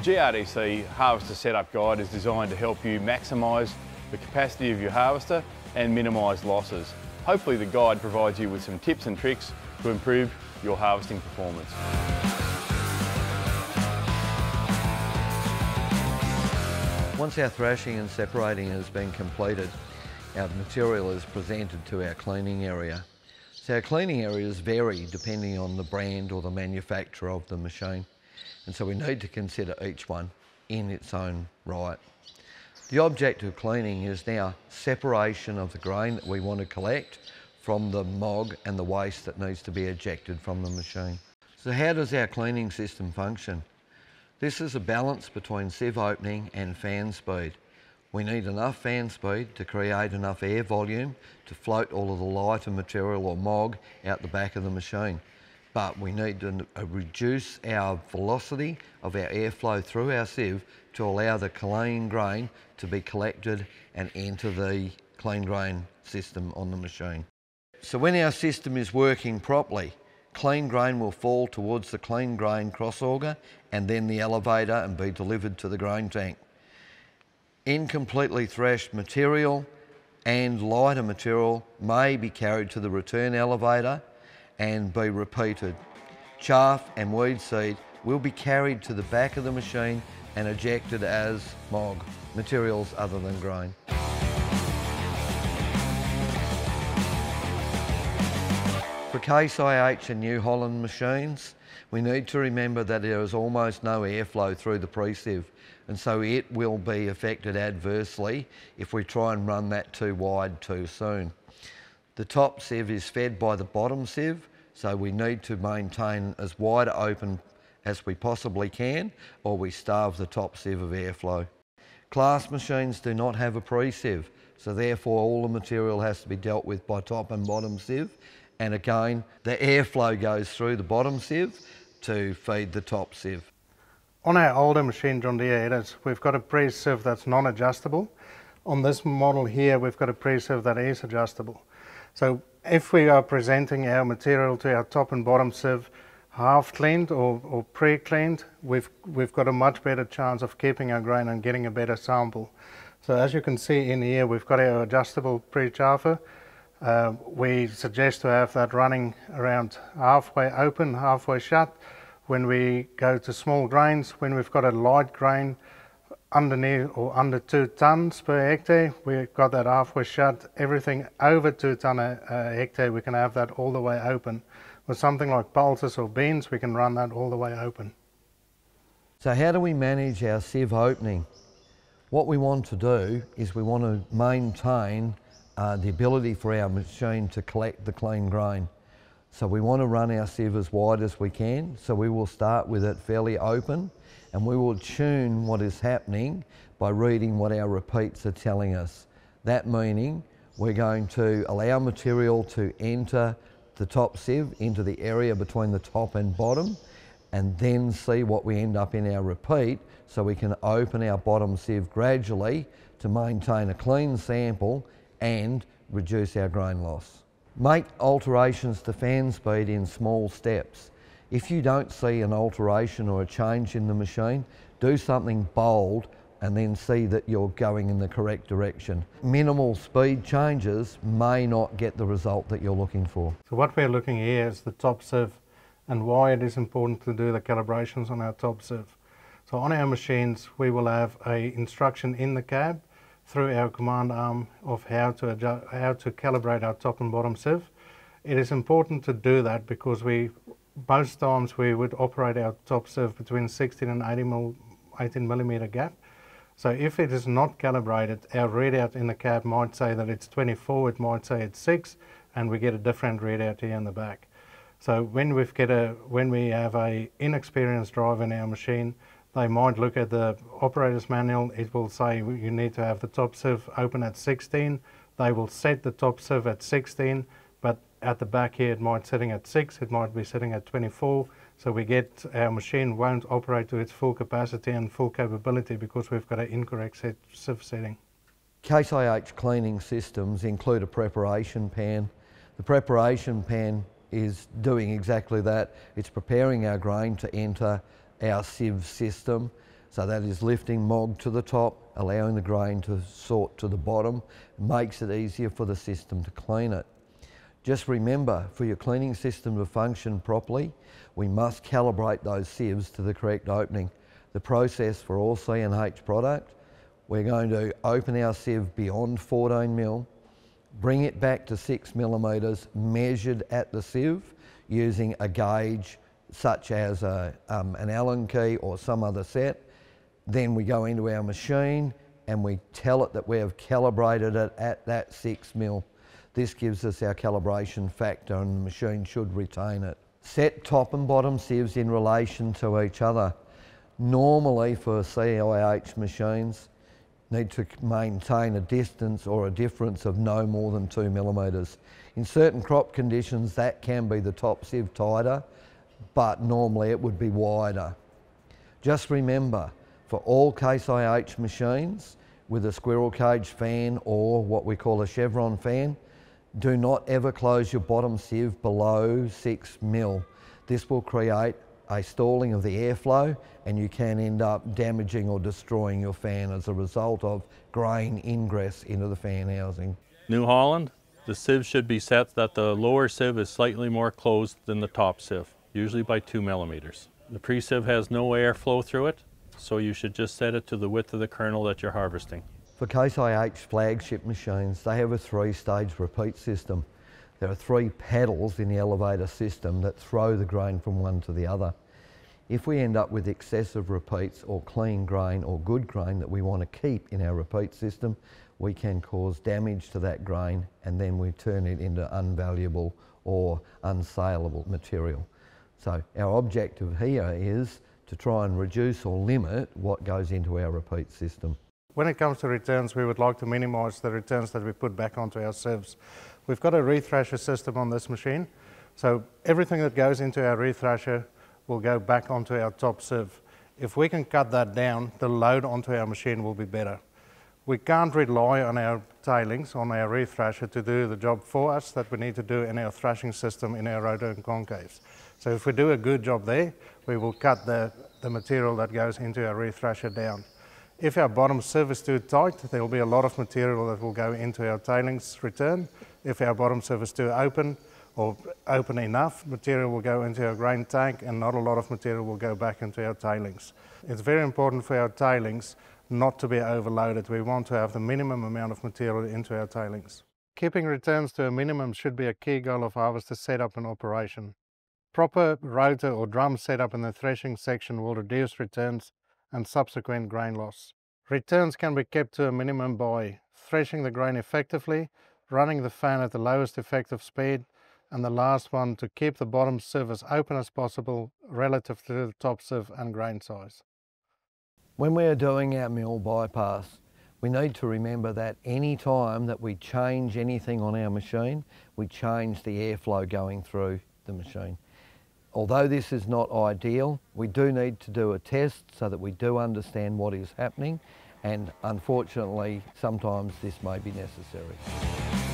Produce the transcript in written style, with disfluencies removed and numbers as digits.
GRDC Harvester Setup Guide is designed to help you maximise the capacity of your harvester and minimise losses. Hopefully the guide provides you with some tips and tricks to improve your harvesting performance. Once our thrashing and separating has been completed, our material is presented to our cleaning area. So our cleaning areas vary depending on the brand or the manufacturer of the machine. And so we need to consider each one in its own right. The object of cleaning is now separation of the grain that we want to collect from the mog and the waste that needs to be ejected from the machine. So how does our cleaning system function? This is a balance between sieve opening and fan speed. We need enough fan speed to create enough air volume to float all of the lighter material or mog out the back of the machine. But we need to reduce our velocity of our airflow through our sieve to allow the clean grain to be collected and enter the clean grain system on the machine. So when our system is working properly, clean grain will fall towards the clean grain cross-auger and then the elevator and be delivered to the grain tank. Incompletely thrashed material and lighter material may be carried to the return elevator and be repeated. Chaff and weed seed will be carried to the back of the machine and ejected as mog, materials other than grain. For Case IH and New Holland machines, we need to remember that there is almost no airflow through the pre-sieve, and so it will be affected adversely if we try and run that too wide too soon. The top sieve is fed by the bottom sieve, so we need to maintain as wide open as we possibly can, or we starve the top sieve of airflow. Class machines do not have a pre-sieve, so therefore all the material has to be dealt with by top and bottom sieve, and again the airflow goes through the bottom sieve to feed the top sieve. On our older machine, John Deere, we've got a pre-sieve that's non-adjustable. On this model here, we've got a pre-sieve that is adjustable. So if we are presenting our material to our top and bottom sieve half cleaned or pre-cleaned, we've got a much better chance of keeping our grain and getting a better sample. So as you can see in here, we've got our adjustable pre-chaffer. We suggest to have that running around halfway open, halfway shut. When we go to small grains, when we've got a light grain underneath or under 2 tons per hectare, we've got that halfway shut. Everything over 2 ton a hectare, we can have that all the way open. With something like pulses or beans, we can run that all the way open. So how do we manage our sieve opening? What we want to do is we want to maintain the ability for our machine to collect the clean grain. So we want to run our sieve as wide as we can, so we will start with it fairly open, and we will tune what is happening by reading what our repeats are telling us. That meaning we're going to allow material to enter the top sieve into the area between the top and bottom, and then see what we end up in our repeat, so we can open our bottom sieve gradually to maintain a clean sample and reduce our grain loss. Make alterations to fan speed in small steps. If you don't see an alteration or a change in the machine, do something bold and then see that you're going in the correct direction. Minimal speed changes may not get the result that you're looking for. So what we're looking here is the top sieve and why it is important to do the calibrations on our top sieve. So on our machines, we will have an instruction in the cab through our command arm of how to calibrate our top and bottom sieve. It is important to do that because most times we would operate our top sieve between 16 and 18 millimeter gap. So if it is not calibrated, our readout in the cab might say that it's 24, it might say it's 6, and we get a different readout here in the back. So when we have a inexperienced driver in our machine, they might look at the operator's manual. It will say you need to have the top sieve open at 16. They will set the top sieve at 16, but at the back here it might be sitting at 6, it might be sitting at 24. So our machine won't operate to its full capacity and full capability because we've got an incorrect sieve setting. Case IH cleaning systems include a preparation pan. The preparation pan is doing exactly that. It's preparing our grain to enter our sieve system. So that is lifting MOG to the top, allowing the grain to sort to the bottom, makes it easier for the system to clean it. Just remember, for your cleaning system to function properly, we must calibrate those sieves to the correct opening. The process for all C&H product, we're going to open our sieve beyond 14 mil, bring it back to 6 millimetres, measured at the sieve using a gauge such as an Allen key or some other set. Then we go into our machine and we tell it that we have calibrated it at that 6 mil. This gives us our calibration factor and the machine should retain it. Set top and bottom sieves in relation to each other. Normally for CIH machines, need to maintain a distance or a difference of no more than 2 millimetres. In certain crop conditions that can be the top sieve tighter, but normally it would be wider. Just remember, for all Case IH machines with a squirrel cage fan or what we call a chevron fan, do not ever close your bottom sieve below 6 mil. This will create a stalling of the airflow and you can end up damaging or destroying your fan as a result of grain ingress into the fan housing. New Holland, the sieve should be set that the lower sieve is slightly more closed than the top sieve, usually by 2 millimetres. The pre-sieve has no airflow through it, so you should just set it to the width of the kernel that you're harvesting. For Case IH flagship machines, they have a 3-stage repeat system. There are 3 paddles in the elevator system that throw the grain from one to the other. If we end up with excessive repeats or clean grain or good grain that we want to keep in our repeat system, we can cause damage to that grain and then we turn it into unvaluable or unsaleable material. So our objective here is to try and reduce or limit what goes into our repeat system. When it comes to returns, we would like to minimise the returns that we put back onto our sieves. We've got a rethrasher system on this machine, so everything that goes into our rethrasher will go back onto our top sieve. If we can cut that down, the load onto our machine will be better. We can't rely on our tailings, on our rethrasher to do the job for us that we need to do in our thrashing system in our rotor and concaves. So if we do a good job there, we will cut the material that goes into our rethrasher down. If our bottom sieve is too tight, there will be a lot of material that will go into our tailings return. If our bottom sieve is too open or open enough, material will go into our grain tank and not a lot of material will go back into our tailings. It's very important for our tailings not to be overloaded. We want to have the minimum amount of material into our tailings. Keeping returns to a minimum should be a key goal of harvester setup and operation. Proper rotor or drum setup in the threshing section will reduce returns and subsequent grain loss. Returns can be kept to a minimum by threshing the grain effectively, running the fan at the lowest effective speed, and the last one, to keep the bottom sieve as open as possible relative to the top sieve and grain size. When we are doing our mill bypass, we need to remember that any time that we change anything on our machine, we change the airflow going through the machine. Although this is not ideal, we do need to do a test so that we do understand what is happening, and unfortunately sometimes this may be necessary.